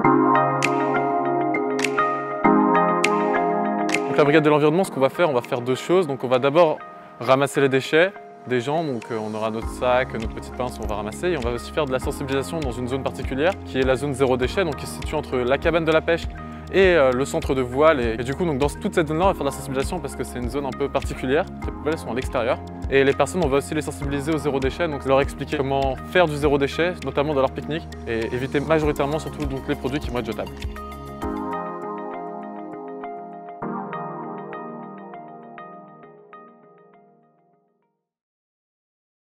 Donc la brigade de l'environnement, ce qu'on va faire, on va faire deux choses. Donc on va d'abord ramasser les déchets des gens, donc on aura notre sac, notre petite pince, on va ramasser. Et on va aussi faire de la sensibilisation dans une zone particulière, qui est la zone zéro déchet, donc qui se situe entre la cabane de la pêche et le centre de voile. Et du coup, donc, dans toute cette zone-là, on va faire de la sensibilisation parce que c'est une zone un peu particulière. Les poubelles sont à l'extérieur. Et les personnes, on va aussi les sensibiliser au zéro déchet, donc leur expliquer comment faire du zéro déchet, notamment dans leur pique-nique, et éviter majoritairement surtout donc, les produits qui vont être jetables.